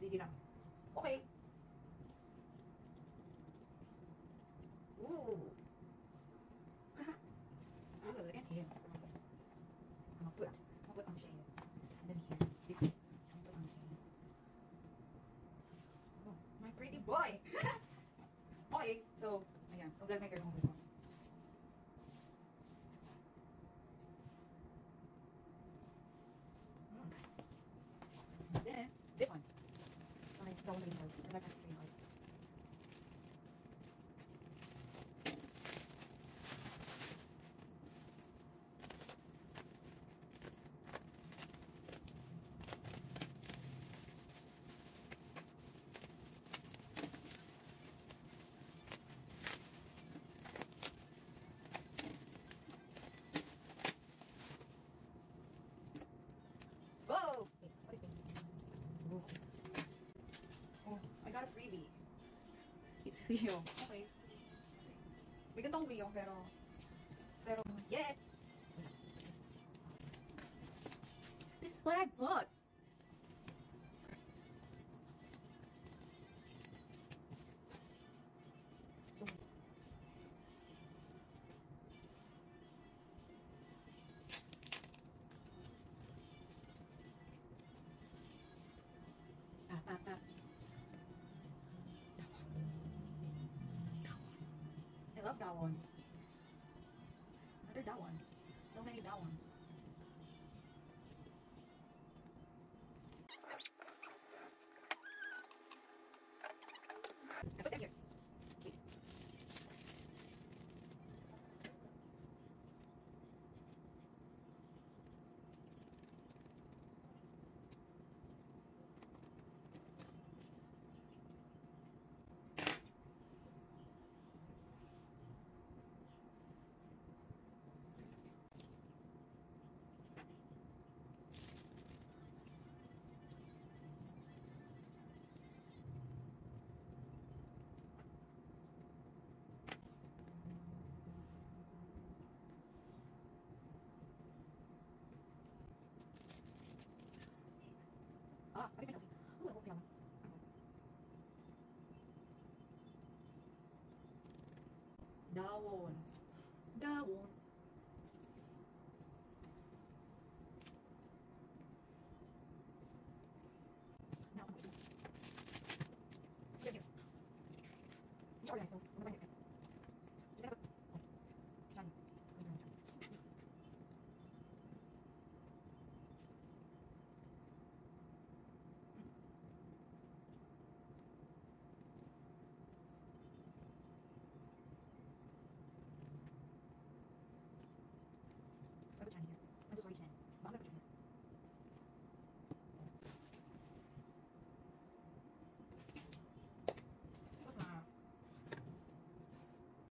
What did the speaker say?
Sige lang. Okay. Ooh. Ooh, look at him. I'm gonna put on shade. And then here. I'm gonna put on shade. Oh, my pretty boy. Okay, so, ayan. So, vlog maker mo. Then, this one. Okay, Dawon rin art. I like that art. Whoa! Wait, what is this? Oh, I got a freebie. It's Wheel. Okay. May gantong Wheel, pero, yeah! This is what I bought! So, I love Dawon. Another Dawon. So many Dawons. I put them here. Wait. Ah, I think myself. Oh, I hope Dawon. Dawon.